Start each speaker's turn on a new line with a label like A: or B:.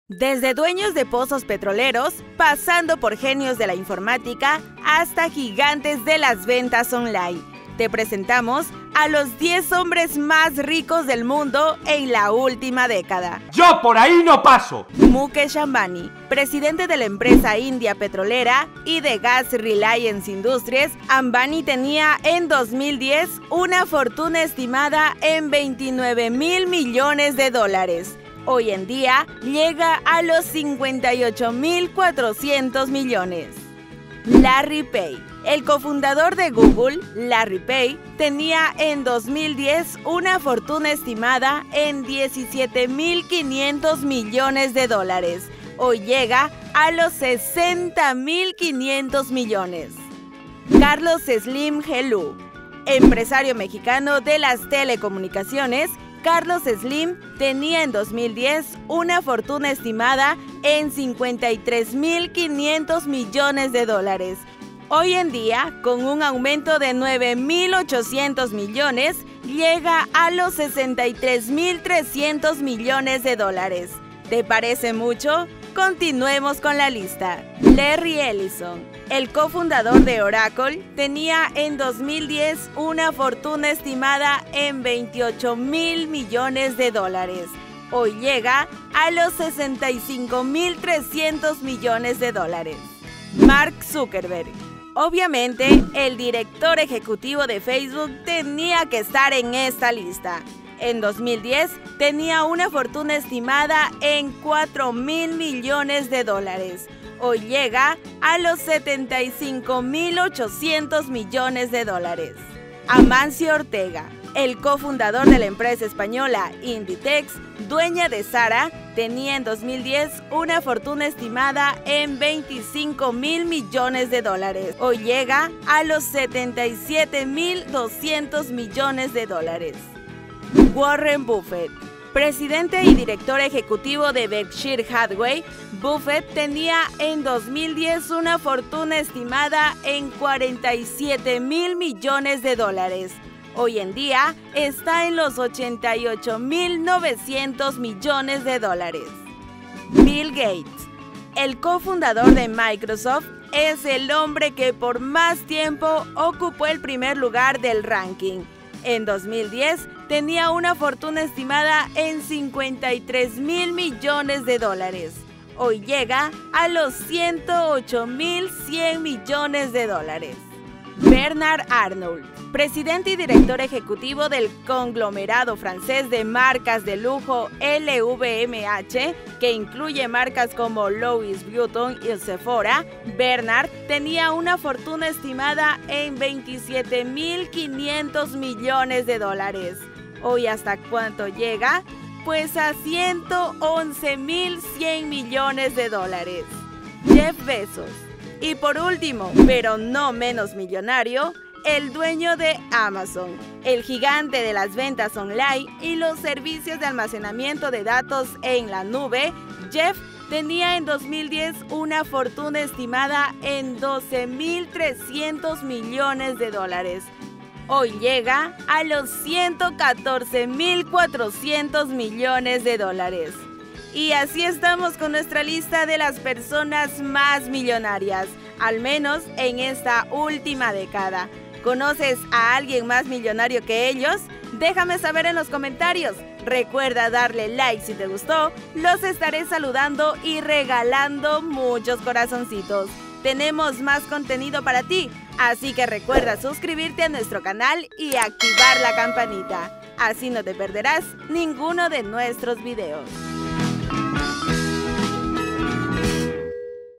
A: Desde dueños de pozos petroleros, pasando por genios de la informática, hasta gigantes de las ventas online. Te presentamos a los 10 hombres más ricos del mundo en la última década.
B: ¡Yo por ahí no paso!
A: Mukesh Ambani, presidente de la empresa india petrolera y de Gas Reliance Industries, Ambani tenía en 2010 una fortuna estimada en $29,000 millones. Hoy en día llega a los 58,400 millones. Larry Page, el cofundador de Google, Larry Page, tenía en 2010 una fortuna estimada en $17,500 millones. Hoy llega a los 60,500 millones. Carlos Slim Helú, empresario mexicano de las telecomunicaciones, Carlos Slim tenía en 2010 una fortuna estimada en $53,500 millones. Hoy en día, con un aumento de 9,800 millones, llega a los 63,300 millones. ¿Te parece mucho? Continuemos con la lista. Larry Ellison, el cofundador de Oracle, tenía en 2010 una fortuna estimada en $28,000 millones. Hoy llega a los 65,300 millones. Mark Zuckerberg. Obviamente, el director ejecutivo de Facebook tenía que estar en esta lista. En 2010 tenía una fortuna estimada en $4,000 millones. Hoy llega a los 75,800 millones. Amancio Ortega, el cofundador de la empresa española Inditex, dueña de Zara, tenía en 2010 una fortuna estimada en $25,000 millones. Hoy llega a los 77,200 millones. Warren Buffett, presidente y director ejecutivo de Berkshire Hathaway, Buffett tenía en 2010 una fortuna estimada en $47,000 millones. Hoy en día está en los 88,900 millones. Bill Gates, el cofundador de Microsoft, es el hombre que por más tiempo ocupó el primer lugar del ranking. En 2010 tenía una fortuna estimada en $53,000 millones. Hoy llega a los 108,100 millones. Bernard Arnault, presidente y director ejecutivo del conglomerado francés de marcas de lujo LVMH, que incluye marcas como Louis Vuitton y Sephora, Bernard tenía una fortuna estimada en $27,500 millones. Hoy, ¿hasta cuánto llega? Pues a $111,100 millones. Jeff Bezos. Y por último, pero no menos millonario, el dueño de Amazon, el gigante de las ventas online y los servicios de almacenamiento de datos en la nube. Jeff tenía en 2010 una fortuna estimada en $12,300 millones. Hoy llega a los $114,400 millones. Y así estamos con nuestra lista de las personas más millonarias, al menos en esta última década. ¿Conoces a alguien más millonario que ellos? Déjame saber en los comentarios. Recuerda darle like si te gustó. Los estaré saludando y regalando muchos corazoncitos. Tenemos más contenido para ti, así que recuerda suscribirte a nuestro canal y activar la campanita. Así no te perderás ninguno de nuestros videos.